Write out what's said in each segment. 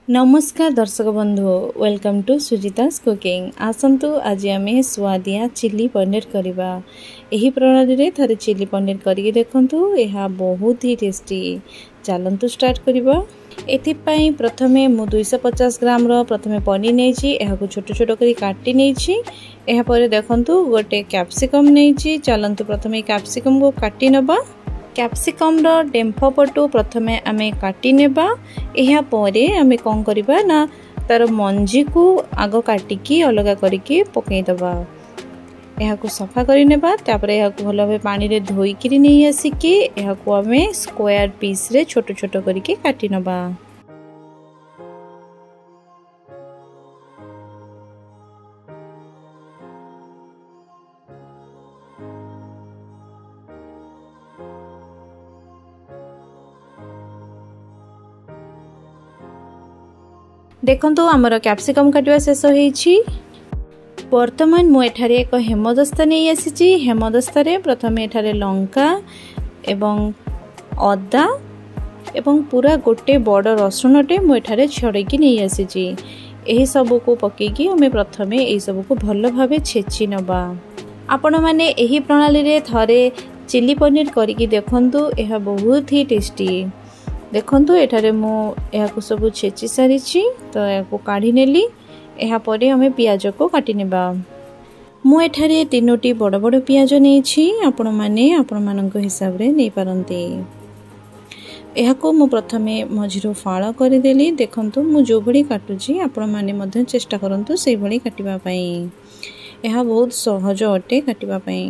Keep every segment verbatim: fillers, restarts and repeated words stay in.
नमस्कार दर्शक बंधु, वेलकम टू सुजितास कुकिंग। आसतु आज आम स्वादिया चिली पनीर करवा। यही प्रणाली रे थरे चिली पनीर करके देखंतु, यह बहुत ही टेस्टी। चलतु स्टार्ट करवा। एथिपाई प्रथमे मु दो सौ पचास ग्राम रो प्रथमे पनीर नेछि, एहा को छोट छोट करी काटी नेछि। एहा परे देखंतु गोटे कैप्सिकम नेछि। चलतु प्रथमे कैप्सिकम को काटी नबा। कैप्सिकम रो डेम्फ पटु प्रथमे आमे काटी नेबा। एहा परे आमे कोन करबा ना तार मंजी को आगो काटिकी अलगा करिकी पकई दबा। एहा को सफा करि नेबा। तापरे एहा को भलो भाबे पानी रे धोई किरि नै आसीकी एहा को आमे स्क्वायर पीस रे छोट छोट करिकी काटी नबा। देखंतु हमर कैप्सिकम काटिवा शेष होईछि। वर्तमान मु एठारे एक हेमदस्ता नै आसीछि। हेमदस्ता रे प्रथमे एठारे लंका एवं अदा एवं पूरा गोटे बड़ रसुणटे मु एठारे छड़ेकी नै आसीछि। एही सब को पकेकी हमें प्रथमे एही सब को भलो भाबे छेची नबा। आपण माने एही प्रणाली रे थरे चिली पनीर करिकी देखंतु, एहा बहुत ही टेस्टी। देखंतु एठारे मु एहा को सब छेची सारिछि, तो एहा को काढी नेली। एहा परे हमें प्याज को काटी नेबा। मु एठारे तीनोटी बड़ बड़ प्याज नेछि। आपण माने आपण मानक हिसाब रे नै पारंती। एहा को मु प्रथमे मझिरो फाळ करि देली। देखंतु मु जो भली काटुछि आपण माने मध्य चेष्टा करंतु सेही भली काटिबा पई। एहा बहुत सहज अटे काटिबा पई।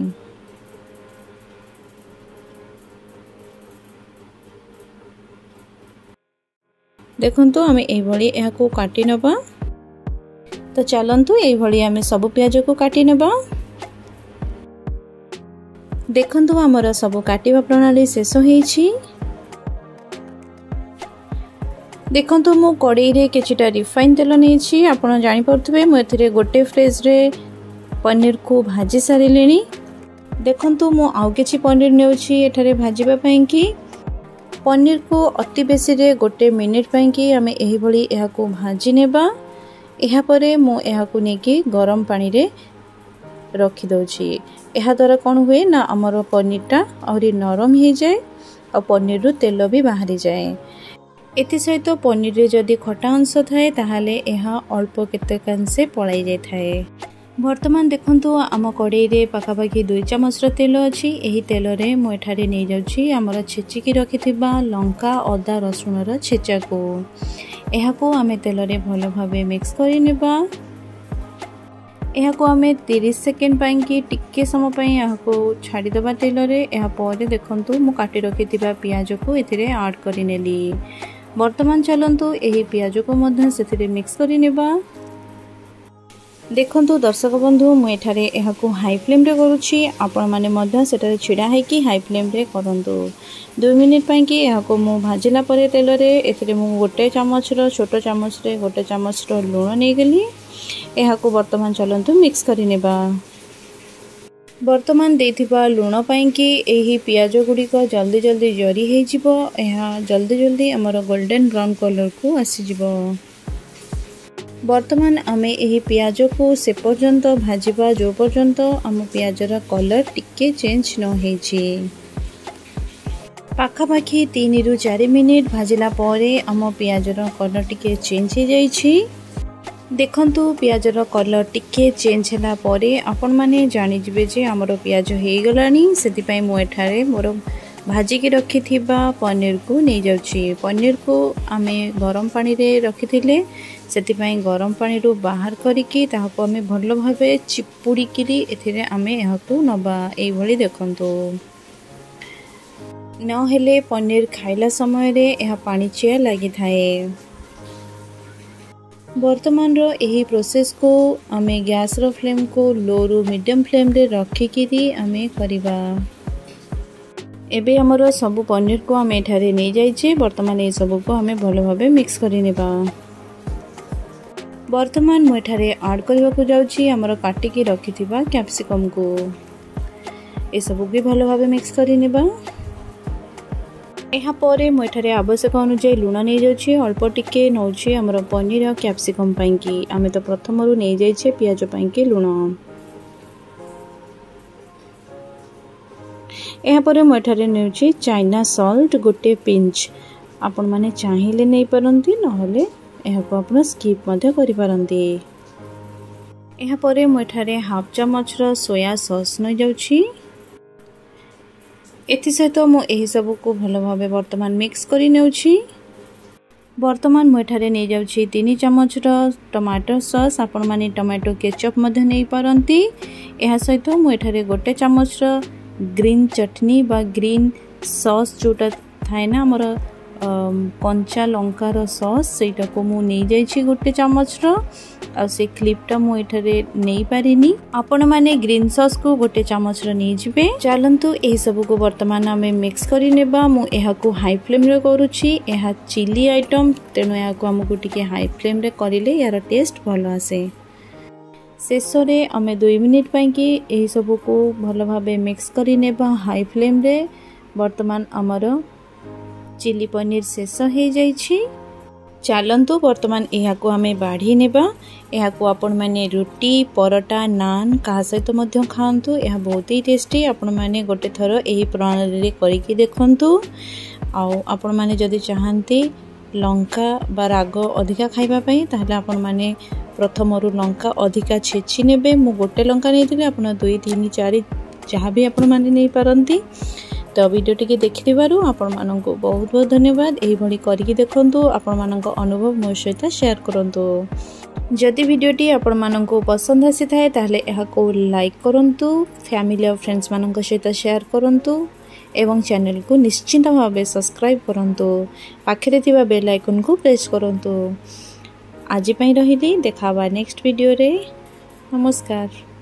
देखंतु आमे एही भली एहा को काटी नबा। तो चलंतु एही भली आमे सब प्याज को काटी नबा। देखंतु हमर सब काटिबा प्रणाली शेष होईछि। देखंतु मु कड़ाई रे किछिटा रिफाइन तेल नेछि। आपण जानि परथबे मु एथिरे गोटे फ्रेज रे पनीर को भाजी सारिलेनी। देखंतु मु आउ किछि पनीर नेउछि एठारे भाजीबा पई कि। पनीर को अति बेसी रे गोटे मिनिट पई कि आमे एही भली एहा को भाजी नेबा। एहा परे मु एहा को नेकी गरम पानी रे रखी दउछि। एहा द्वारा कोन हुए ना हमर पनीरटा औरी नरम हे जाय और पनीर रु तेल भी बाहरी जाय। एति सहित पनीर रे जदी खटा अंश थाए ताहाले एहा अल्प केतेकांसे पळाई जाय थाए। वर्तमान देखंतु आम कड़ाई रे पाखापाखि दुई चामच तेल अच्छी। यही तेल रे मु एठारे नै जाउछि हमर छेचिकी रखिथिबा लंका अदा रसुण र छेचा को। एहा को आमे तेल रे भलो भाबे मिक्स करि नेबा। एहा को आमे तीस सेकेंड पई कि टिक्के समय पई एहा को छाडी दबा तेल रे। एहा परे देखंतु मु काटी रखिथिबा प्याज को एथिरे ऐड करि नेली। वर्तमान चलंतु एही प्याज को मध्य सेथिरे मिक्स करि नेबा। देखंतु दर्शक बंधु मु एठारे एहा को हाई फ्लेम रे करूछि। आपण माने मध्य सेटारे छिडा है कि हाई फ्लेम रे करंतु। दो मिनिट पई कि एहा को मु भाजिला परे तेल रे एथिरे मु गोटे चामच रो छोटो चामच रे गोटे चामच रो लूण नै गेली। एहा को वर्तमान चलंतु मिक्स करि नेबा। वर्तमान देथिबा लूण पई कि एही प्याज गुडी को जल्दी जल्दी जरी हे जिवो। एहा जल्दी जल्दी हमर गोल्डन ब्राउन कलर को आसी जिवो। वर्तमान आमे एही प्याज को से पर्यंत भाजिबा जो पर्यंत आम प्याजर कलर टिके चेंज न होईछि। पाखापाखि तीन रु चार मिनिट भाजिला परे आम प्याजर कलर टिके चेंज हो जाइछि। देखंतु प्याजर कलर टिके चेंज होला परे आपण माने जानि जिवे जे हमर प्याज हे गलानी। सेति पई मु एठारे मोर भाजी के रखी थिबा पनीर को नै जाउछि। पनीर को आमे गरम पानी रे रखिथिले, सेति पई गरम पानी रो बाहर करिकी ताहाको आमे भलो भाबे चिपुडी किरी एथिरे आमे एहाको नबा। एई भली देखंतु न हेले पनीर खाइला समय रे एहा पानी चिया लागि थाए। वर्तमान रो एही प्रोसेस को आमे गैस रो फ्लेम को लो रु मीडियम फ्लेम रे रखी किरी आमे करिबा। एबे हमरो सब पनीर को आमे एठारे नै जाइछे। वर्तमान ए सब को आमे भलो भाबे मिक्स करि नेबा। वर्तमान मु एठारे ऐड करबा को जाउछि हमरो काटी के रखिथिबा कैप्सिकम को। ए सब भी भलो भाबे मिक्स करि नेबा। यहाँ पर मुझे आवश्यक अनुसार लुण नहीं जाऊँगी अल्प टिके नौ आमर पनीर और कैप्सिकम पाई आम तो प्रथम नहीं जाइए पियाज पाई लुण यहाँ पर मुझे नौची चाइना सॉल्ट गोटे पिंच आपण माने चाहिए नहीं पारंती नहले यहाँ आप स्किप करि पारंती। यहाँ पर मुझे हाफ चमच सोया सॉस नहीं जाऊँगी एथि सहित मुझे सब को भल भाव बर्तमान मिक्स करी नेउछि। बर्तमान मुझे नहीं जाऊँगी तीन चमच टमाटो सॉस आपण माने टमाटो केचप मध्य नहीं पारंती। यह सहित मुझे गोटे चमच ग्रीन चटनी बा ग्रीन सॉस जोटा थाए ना आमर कंचा लंकार सॉस सेटा को मु नहीं जाइछि गोटे चमच रो आ से क्लिपटा मु एठारे नहीं पारिनी आपण माने ग्रीन सॉस को गोटे चमच रो नहीं जिबे। चलंतु एही सब को वर्तमान आमे मिक्स करि नेबा। मु एहा को हाई फ्लेम रे करूछि एहा चिली आइटम तेनो एहा को हमकु टिके हाई फ्लेम रे करिले यार टेस्ट भलो आसे। शेष रे आमे दो मिनिट पई कि एही सब को भलो भाबे मिक्स करि नेबा हाई फ्लेम रे। वर्तमान हमर चिली पनीर शेष हो जाइछि। चलंतु वर्तमान यहाँ को आमे बाढ़ी नेबा। यहाँ को आपण माने रोटी परोटा नान का सहित मध्य खांतु यह बहुत ही टेस्टी। आपण माने गोटे थर एही प्रणाली रे करिकि देखंतु। आउ आपण माने जदि चाहंती लंका बा राग अधिका खाइबा पई ताहले आपण माने प्रथम रु लंका अधिका छेची नेबे। मु गोटे लंका नेइतिले आपण दुई तीन चार जहाँ भी आपण माने नहीं पारंती। तो वीडियो टी देखि आपण मानक बहुत बहुत धन्यवाद। यही भली करिकि देखंतु आपण मानक अनुभव मो सहित शेयर करंतु। जदि वीडियोटी आपण मानक पसंद आसी थाए ताहले एहा को लाइक करंतु फैमिली और फ्रेंड्स मानक सहित शेयर करंतु एवं चैनल को निश्चित भाव सब्सक्राइब करंतु। पाखरे थिबा बेल आइकन को प्रेस करंतु। आज पई रहिली देखाबा नेक्स्ट वीडियो रे। नमस्कार।